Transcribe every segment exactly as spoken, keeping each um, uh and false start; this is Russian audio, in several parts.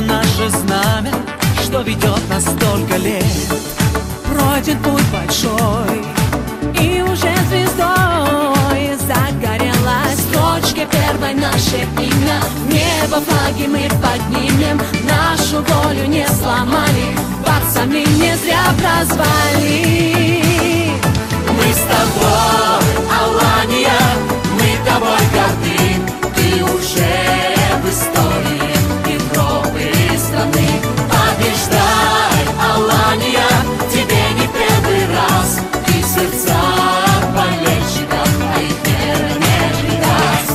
наше знамя, что ведет нас столько лет. Пройден путь большой, и уже звездой загорелась в точке первой наше имя. Небо флаги мы поднимем, нашу волю не сломали, борцами не зря прозвали. Мы с тобой, Алания, мы тобой горды, ты уже в истории Европы и страны. Побеждай, Алания, тебе не первый раз, ты в сердцах болельщиков, а их веры не предаст.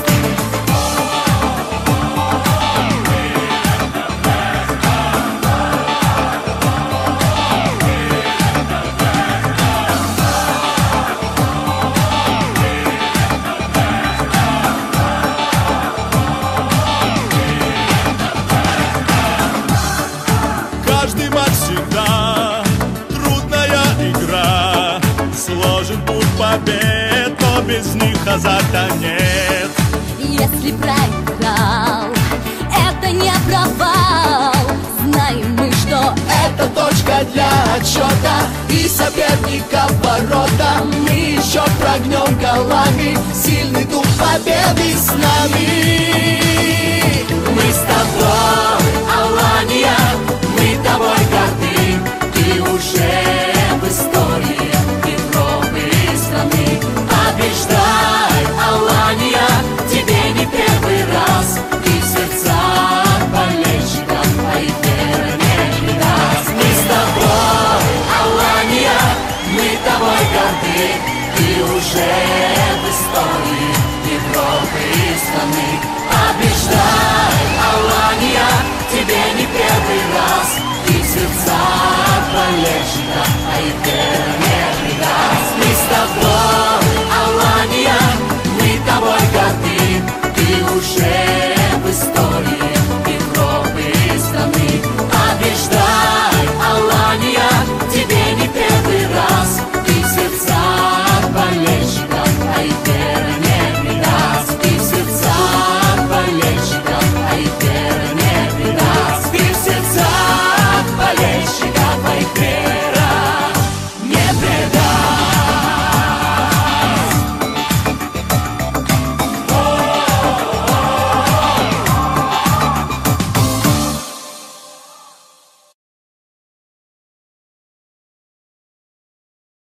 Каждый матч всегда трудная игра, сложен путь побед, но без них азарта нет. Если проиграл, это не провал. Знаем мы, что Это точка для отчета и соперника ворота. Мы еще прогнем голами, сильный дух победы с нами.